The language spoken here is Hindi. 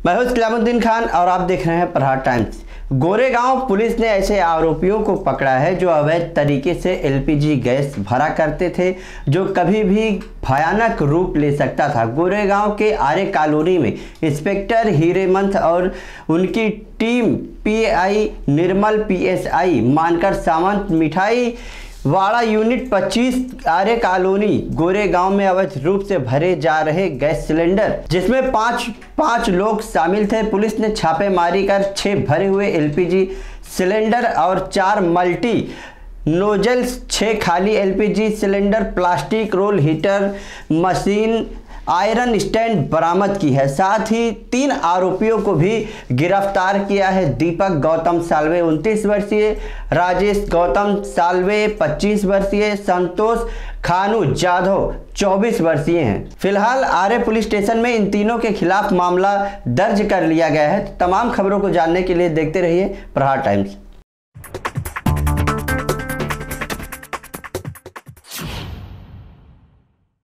मैं हूं इस्लामुद्दीन खान और आप देख रहे हैं प्रहार टाइम्स। गोरेगांव पुलिस ने ऐसे आरोपियों को पकड़ा है जो अवैध तरीके से एलपीजी गैस भरा करते थे, जो कभी भी भयानक रूप ले सकता था। गोरेगांव के आर्य कॉलोनी में इंस्पेक्टर हीरेमंत और उनकी टीम पीआई निर्मल, पीएसआई मानकर सावंत, मिठाई वाड़ा यूनिट 25 आर्य कॉलोनी गोरेगांव में अवैध रूप से भरे जा रहे गैस सिलेंडर, जिसमें पांच लोग शामिल थे। पुलिस ने छापेमारी कर 6 भरे हुए एलपीजी सिलेंडर और 4 मल्टी नोजल्स, 6 खाली LPG cylinder, plastic roll heater machine, iron stand बरामद की है। साथ ही 3 आरोपियों को भी गिरफ्तार किया है। दीपक गौतम साल्वे 29 वर्षीय, राजेश गौतम साल्वे 25 वर्षीय, संतोष खानू जाधव 24 वर्षीय हैं। फिलहाल आर्य पुलिस स्टेशन में इन तीनों के खिलाफ मामला दर्ज कर लिया गया है। तमाम खबरों को जानने के लिए देखते रहिए प्रहार टाइम्स।